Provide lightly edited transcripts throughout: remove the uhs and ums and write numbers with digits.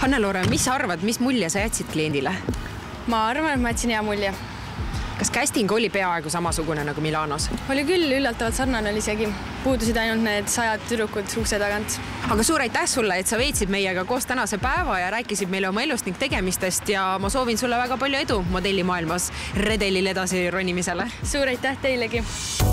Hannelore, mis sa arvad, mis mulje sa jätsid kliendile? Ma arvan, et ma jätsin hea mulje. Kas casting oli peaaegu samasugune nagu Milanos? Oli küll, üllatavalt sarnane oli isegi. Puudusid ainult need 100 tüdrukud ukse tagant. Aga suur aitäh sulle, et sa veetsid meiega koos tänase päeva ja rääkisid meile oma elust ning tegemistest ja ma soovin sulle väga palju edu modellimaailmas redelil edasi ronimisele. Suur aitäh teilegi!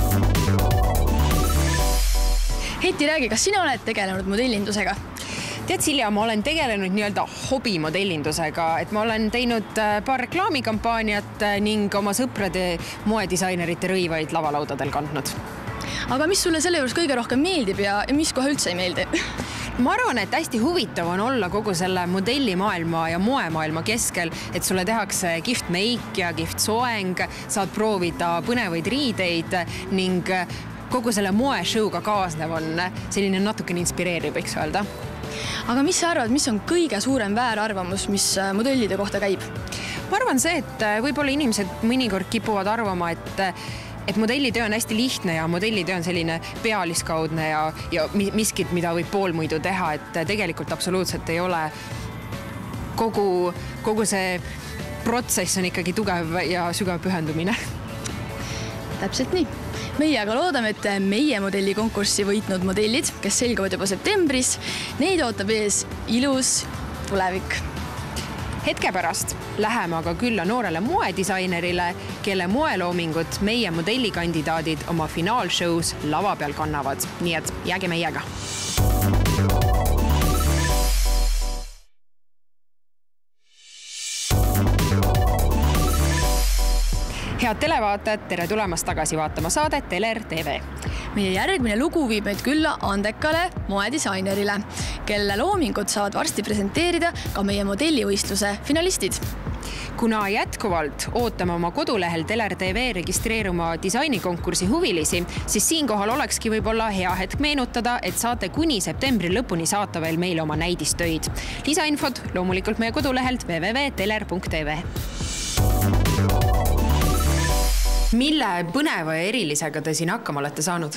Heiti, räägi, kas sina oled tegelenud modellindusega? Tead, Silja, ma olen tegelenud nii-öelda hobimodellindusega, et ma olen teinud paar reklaamikampaaniat ning oma sõprade moedisainerite rõivaid lavalaudadel kandnud. Aga mis sulle selle juures kõige rohkem meeldib ja mis kohe üldse ei meeldi? Ma arvan, et hästi huvitav on olla kogu selle modellimaailma ja moemaailma keskel, et sulle tehakse kihvt meik ja kihvt soeng, saad proovida põnevaid riideid ning kogu selle moeshowga kaasnev on selline natukene inspireeriv, võiks öelda. Aga mis sa arvad, mis on kõige suurem väärarvamus, mis modellide kohta käib? Ma arvan see, et võib-olla inimesed mõnikord kipuvad arvama, et modellitöö on hästi lihtne ja modellitöö on selline pealiskaudne ja miskit, mida võib poolmuidu teha, et tegelikult absoluutselt ei ole. Kogu see protsess on ikkagi tugev ja sügav pühendumine. Täpselt nii. Meie aga loodame, et meie modellikonkurssi võitnud modellid, kes selguvad juba septembris, neid ootab ees ilus tulevik. Hetke pärast läheme aga külla noorele moedisainerile, kelle moeloomingut meie modellikandidaadid oma finaalshows lava peal kannavad. Nii et jääge meiega! Head televaatajad, tere tulemast tagasi vaatama saadet Teler TV. Meie järgmine lugu viib meid külla andekale moedisainerile, kelle loomingut saavad varsti presenteerida ka meie modellivõistluse finalistid. Kuna jätkuvalt ootame oma kodulehel Teler TV registreeruma disainikonkursi huvilisi, siis siinkohal olekski võib-olla hea hetk meenutada, et saate kuni septembri lõpuni saata veel meile oma näidistöid. Lisainfod loomulikult meie kodulehelt www.teler.tv. Mille põneva ja erilisega te siin hakkama olete saanud?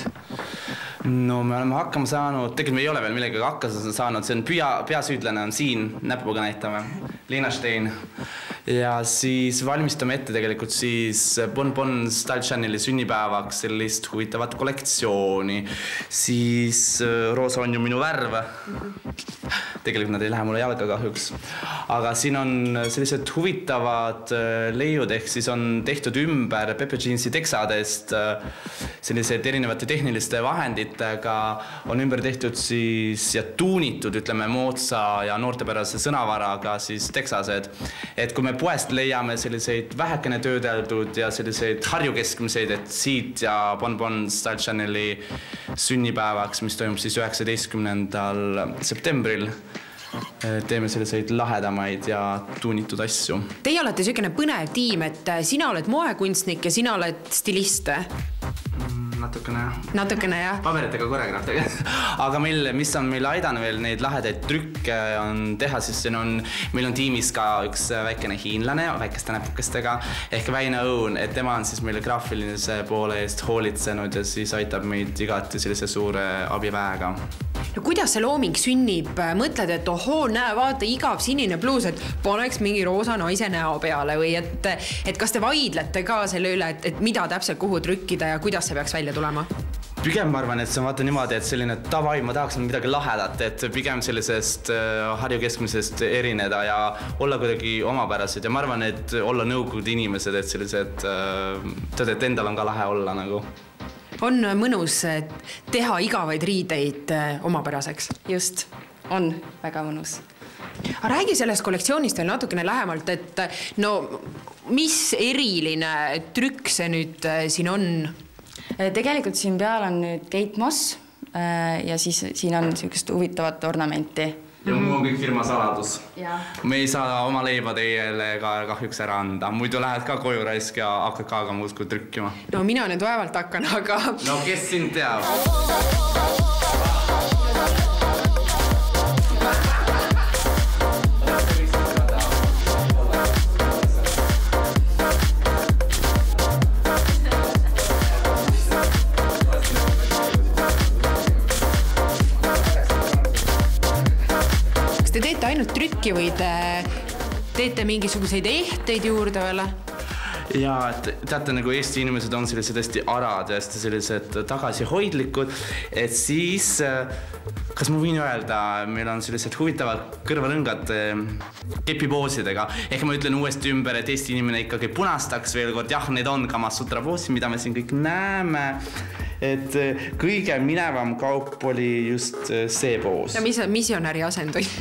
No me oleme hakkama saanud, tegelikult me ei ole veel millegagi hakkama saanud, see on peasüüdlane on siin, näpuga näitame, Liina Stein. Ja siis valmistame ette tegelikult siis Bon Style Channeli sünnipäevaks sellist huvitavat kollektsiooni. Siis roosa on ju minu värv. Tegelikult nad ei lähe mulle jalga kahjuks. Aga siin on sellised huvitavad leiud, ehk siis on tehtud ümber Pepe Jeansi teksadest sellised erinevate tehniliste vahenditega, on ümber tehtud siis ja tuunitud, ütleme, moodsa ja noortepärase sõnavaraga siis teksased. Et kui me poest leiame selliseid vähekene töödeldud ja selliseid harjukeskmiseid, et siit ja Bon Style Channeli sünnipäevaks, mis toimub siis 19. septembril, teeme selliseid lahedamaid ja tuunitud asju. Teie olete selline põnev tiim, et sina oled moekunstnik ja sina oled stiliste. Natukene, jah. Paberitega koreograaf tegelikult. Aga mis on meil aidanud veel neid lahedaid trükke on teha, siis meil on tiimis ka üks väikene hiinlane väikeste näpukestega ehk Väina Õun, et tema on siis meile graafilise poole eest hoolitsenud ja siis aitab meid igati sellise suure abiväega. No kuidas see looming sünnib? Mõtled, et ohoo, näe, vaata, igav sinine pluus, et paneks mingi roosa naise näo peale või et kas te vaidlete ka selle üle, et mida täpselt kuhu trükkida ja kuidas see peaks välja tulema? Pigem ma arvan, et see on vaata niimoodi, et selline tavai, ma tahaks midagi lahedat, et pigem sellisest harjukeskmisest erineda ja olla kuidagi omapärased ja ma arvan, et olla nõukogude inimesed, et sellised, et endal on ka lahe olla nagu. On mõnus teha igavaid riideid omapäraseks? Just, on väga mõnus. Aga räägi sellest kollektsioonist veel natukene lähemalt, et no mis eriline trükk see nüüd siin on? Tegelikult siin peal on nüüd Kate Moss ja siis siin on sellist huvitavat ornamenti. Ja muu on kõik firma saladus. Me ei saa oma leiba teile ka kahjuks ära anda. Muidu lähed ka koju raisk ja hakkad ka muusku trükkima. No mina nüüd vaevalt hakkan, aga... No kes sind teab? Te teete teete ainult trükki või te teete mingisuguseid ehteid juurde veel? Ja et teate, nagu Eesti inimesed on sellised hästi arad ja hästi sellised tagasihoidlikud, et siis kas ma võin öelda, meil on sellised huvitavad kõrvalõngad kepipoosidega. Ehk ma ütlen uuesti ümber, et Eesti inimene ikkagi punastaks veel kord. Jah, need on Kamasutra poosid, mida me siin kõik näeme. Et kõige minevam kaup oli just see poos. Ja mis on missionäri asend või?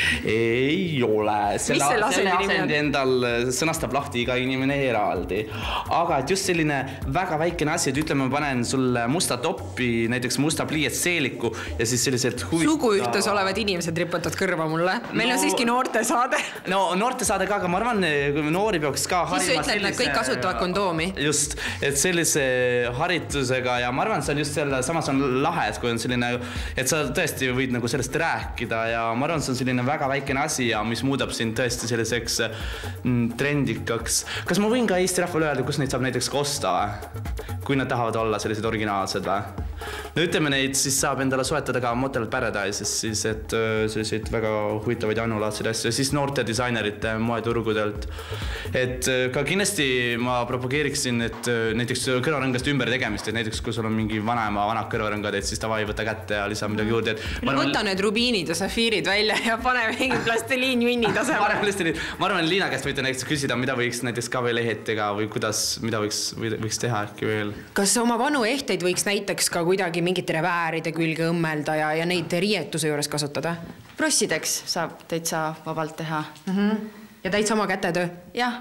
Ei ole. Selle asendi endal sõnastab lahti iga inimene eraldi. Aga et just selline väga väikene asi, et ütleme, ma panen sulle musta toppi, näiteks musta pliiatseeliku ja siis sellised Suguühtes olevad inimesed riputavad kõrva mulle. Meil on siiski noortesaade. No noortesaade ka, aga ma arvan, noori peaks ka harima siis ütled, et kõik kasutavad kondoomi. Just, et sellise haritusega ja ma arvan, see on just selle, samas on lahe, et kui on selline, et sa tõesti võid nagu sellest rääkida ja ma arvan, see on selline väga väikene asi ja mis muudab sind tõesti selliseks trendikaks. Kas ma võin ka Eesti rahvale öelda, kus neid saab näiteks kosta, kui nad tahavad olla sellised originaalsed või? No ütleme, neid siis saab endale soetada ka Motel Paradises, siis et selliseid väga huvitavaid ainulaadseid asju ja siis noorte disainerite moeturgudelt. Et ka kindlasti ma propageeriksin, et näiteks kõrvarõngast ümber tegemist, et näiteks kui sul on mingi vanad kõrvarõngad, et siis davai võta kätte ja lisa midagi juurde. Võta need rubiinid ja safiirid välja ja pane mingi plastiliinjunni tasemel. Ma arvan, Liina käest võite näiteks küsida, mida võiks näiteks KV-lehetega või kuidas, mida võiks teha äkki veel. Kas oma vanu ehteid võiks näiteks ka kuidagi mingite revääride külge õmmelda ja neid riietuse juures kasutada? Prossideks saab täitsa vabalt teha. Ja täitsa oma kätetöö? Jah.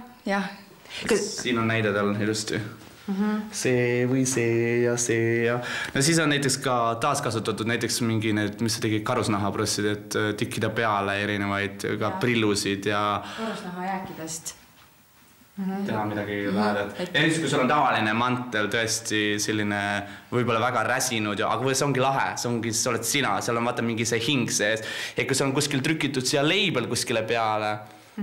Siin on näide tal ilusti. See või see ja see ja... No siis on näiteks ka taaskasutatud näiteks mingi need, mis sa tegid karusnahaprossid, et tikkida peale erinevaid ka prillusid ja... Karusnaha jääkidest. Teha midagi lähedalt. Ja nüüd, kui sul on tavaline mantel tõesti selline võib-olla väga räsinud, aga see ongi lahe, see oled sina, seal on vaata mingi see hing sees. Ja kui see on kuskil trükitud siia label kuskile peale,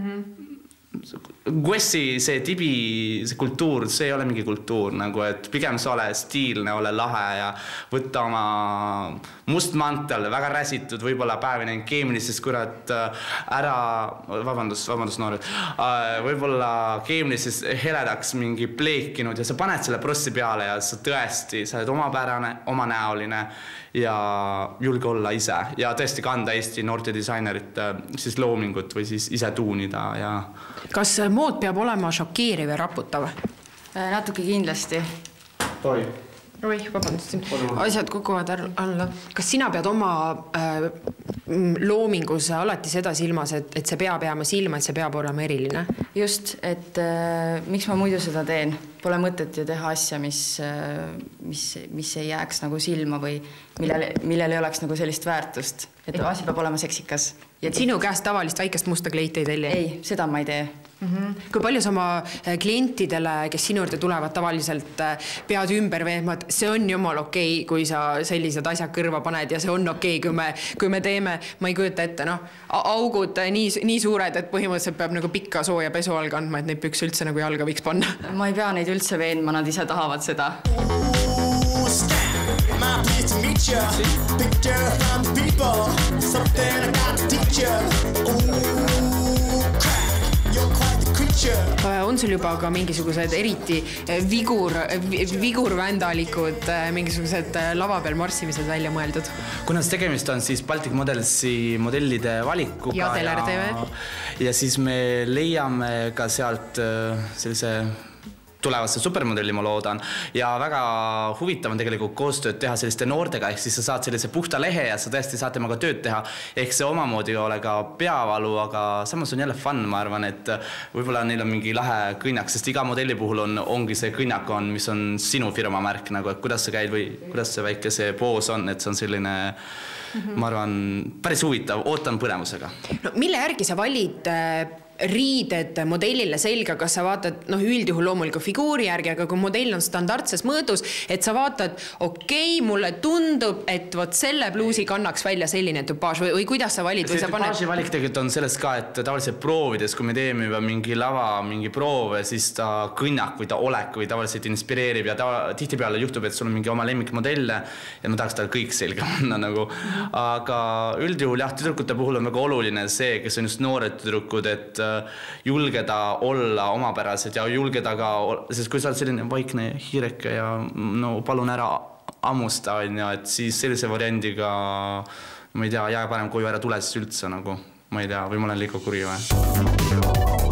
Guessi see tibi, see kultuur, see ei ole mingi kultuur, nagu, et pigem sa ole stiilne, ole lahe ja võtta oma must mantel, väga räsitud, võib-olla päevine keemilises kurat ära, vabandust noored, võib-olla keemilises heledaks mingi pleekinud ja sa paned selle prossi peale ja sa tõesti, sa oled omapärane, omanäoline ja julge olla ise ja tõesti kanda Eesti noorte disainerite siis loomingut või siis ise tuunida ja... Kas mood peab olema šokeeriv ja raputav? Natuke kindlasti. Vabandust, asjad kukuvad alla. Kas sina pead oma loomingus alati seda silmas, et see peab jääma silma, et see peab olema eriline? Just, et miks ma muidu seda teen? Pole mõtet ju teha asja, mis ei jääks nagu silma või millel ei oleks nagu sellist väärtust. Et asi peab olema seksikas. Sinu käest tavalist väikest musta kleiti ei telli? Ei, seda ma ei tee. Kui palju sa oma klientidele, kes sinu juurde tulevad tavaliselt pead ümber veetma, et see on jumal okei, kui sa sellised asjad kõrva paned ja see on okei, kui me teeme, ma ei kujuta ette, augud nii suured, et põhimõtteliselt peab nagu pikka sooja pesu all kandma, et neid püks üldse nagu jalga võiks panna. Ma ei pea neid üldse veenma, nad ise tahavad seda. On sul juba ka mingisugused eriti vigurvändalikud mingisugused lava peal marssimised välja mõeldud? Kuna tegemist on siis Baltic Modelsi modellide valikuga ja TLR-TV ja siis me leiame ka sealt sellise tulevasse supermodelli, ma loodan. Ja väga huvitav on tegelikult koostööd teha selliste noortega, ehk siis sa saad sellise puhta lehe ja sa tõesti saad temaga tööd teha. Ehk see omamoodi ole ka peavalu, aga samas on jälle fun, ma arvan, et võib-olla neil on mingi lahe kõnnak, sest iga modelli puhul ongi see kõnnak on, mis on sinu firma märk, nagu, et kuidas sa käid või kuidas see väike see poos on, et see on selline, ma arvan, päris huvitav, ootan põnemusega. No, mille järgi sa valid riided modellile selga, kas sa vaatad, üldjuhul loomulikult figuuri järgi, aga kui modell on standardses mõõdus, et sa vaatad, mulle tundub, et vot selle bluusi kannaks välja selline tüpaaž või kuidas sa valid? See tüpaaži valik tegelikult on sellest ka, et tavaliselt proovides, kui me teeme juba mingi lava, mingi proove, siis ta kõnnak või ta olek või tavaliselt inspireerib ja tihtipeale juhtub, et sul on mingi oma lemmikmodelle ja ma tahaks tal kõik selga panna nagu. Aga üldjuhul jah, tüdrukute puhul on väga oluline see, kes on just noored tüdrukud, et julgeda olla omapärased ja julgeda ka, sest kui sa oled selline vaikne hiireke ja palun ära ammusta, et siis sellise variandiga, ma ei tea, jää parem koju ära tule siis üldse nagu, ma ei tea, või ma olen liiga kuri või?